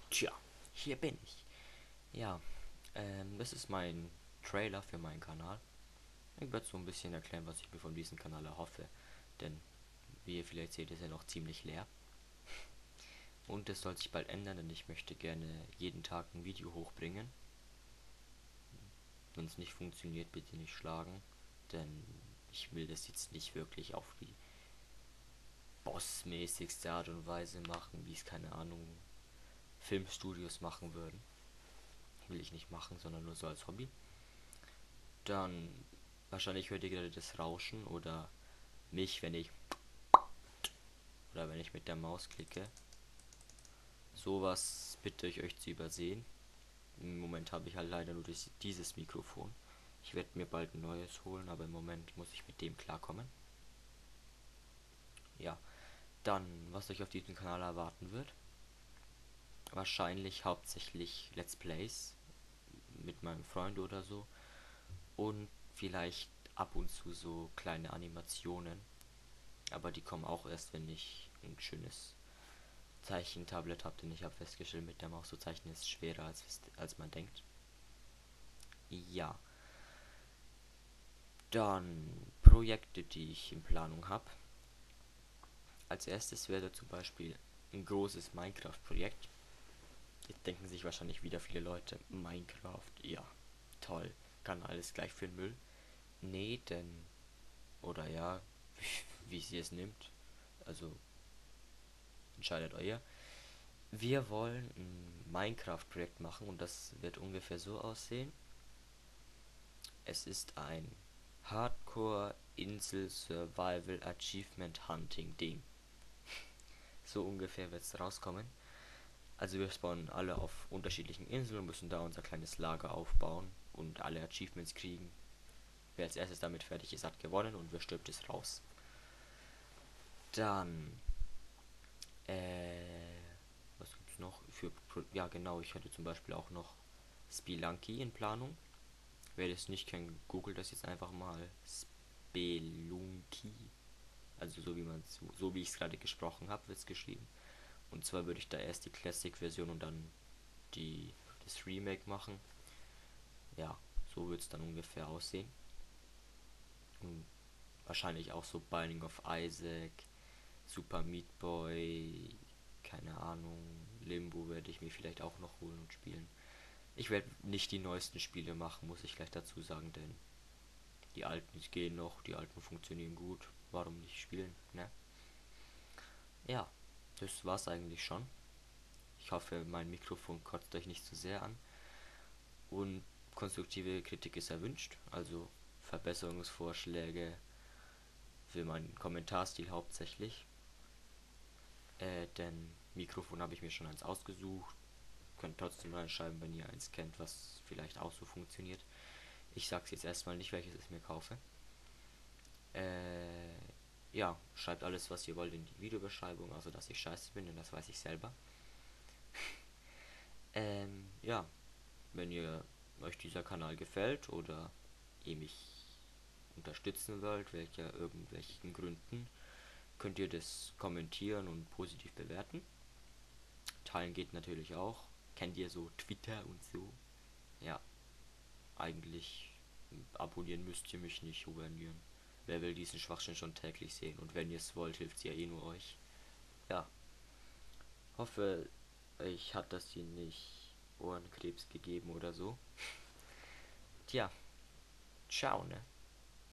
Tja, hier bin ich. Ja, das ist mein Trailer für meinen Kanal. Ich werde so ein bisschen erklären, was ich mir von diesem Kanal erhoffe. Denn, wie ihr vielleicht seht, ist er noch ziemlich leer. Und es soll sich bald ändern, denn ich möchte gerne jeden Tag ein Video hochbringen. Wenn es nicht funktioniert, bitte nicht schlagen. Denn ich will das jetzt nicht wirklich auf die bossmäßigste Art und Weise machen, wie es, keine Ahnung, Filmstudios machen würden. Will ich nicht machen, sondern nur so als Hobby. Dann wahrscheinlich hört ihr gerade das Rauschen oder mich, wenn ich mit der Maus klicke. Sowas bitte ich euch zu übersehen. Im Moment habe ich halt leider nur dieses Mikrofon. Ich werde mir bald ein neues holen, aber im Moment muss ich mit dem klarkommen. Ja, dann, was euch auf diesem Kanal erwarten wird. Wahrscheinlich hauptsächlich Let's Plays mit meinem Freund oder so. Und vielleicht ab und zu so kleine Animationen. Aber die kommen auch erst, wenn ich ein schönes Zeichentablet habe, denn ich habe festgestellt, mit der Maus zu zeichnen ist schwerer als man denkt. Ja, dann Projekte, die ich in Planung habe. Als erstes wäre zum Beispiel ein großes Minecraft-Projekt. Jetzt denken sich wahrscheinlich wieder viele Leute, Minecraft, ja, toll, kann alles gleich für den Müll. Nee, denn, oder ja, wie sie es nimmt. Also entscheidet euer. Wir wollen ein Minecraft-Projekt machen und das wird ungefähr so aussehen. Es ist ein Hardcore-Insel-Survival-Achievement-Hunting-Ding. So ungefähr wird es rauskommen. Also wir spawnen alle auf unterschiedlichen Inseln und müssen da unser kleines Lager aufbauen und alle Achievements kriegen. Wer als erstes damit fertig ist, hat gewonnen und wer stirbt, ist raus. Dann, was gibt's noch? Ja genau, ich hatte zum Beispiel auch noch Spelunky in Planung. Wer das nicht kennt, googelt das jetzt einfach mal. Spelunky. Also so wie ich es gerade gesprochen habe, wird es geschrieben. Und zwar würde ich da erst die Classic-Version und dann das Remake machen. Ja, so wird es dann ungefähr aussehen. Und wahrscheinlich auch so Binding of Isaac, Super Meat Boy, keine Ahnung, Limbo werde ich mir vielleicht auch noch holen und spielen. Ich werde nicht die neuesten Spiele machen, muss ich gleich dazu sagen, denn die alten gehen noch, die alten funktionieren gut. Warum nicht spielen, ne? Ja, das war's eigentlich schon. Ich hoffe, mein Mikrofon kotzt euch nicht zu sehr an. Und konstruktive Kritik ist erwünscht, also Verbesserungsvorschläge für meinen Kommentarstil hauptsächlich. Denn Mikrofon habe ich mir schon eins ausgesucht. Könnt trotzdem reinschreiben, wenn ihr eins kennt, was vielleicht auch so funktioniert. Ich sag's jetzt erstmal nicht, welches ich mir kaufe. Äh, ja, schreibt alles, was ihr wollt in die Videobeschreibung, also dass ich scheiße bin, denn das weiß ich selber. Ja, wenn ihr euch dieser Kanal gefällt oder ihr mich unterstützen wollt, irgendwelchen Gründen, könnt ihr das kommentieren und positiv bewerten. Teilen geht natürlich auch. Kennt ihr so Twitter und so? Ja, eigentlich abonnieren müsst ihr mich nicht abonnieren. Wer will diesen Schwachsinn schon täglich sehen? Und wenn ihr es wollt, hilft ja eh nur euch. Ja, hoffe, euch hat das hier nicht Ohrenkrebs gegeben oder so. Tja, ciao, ne?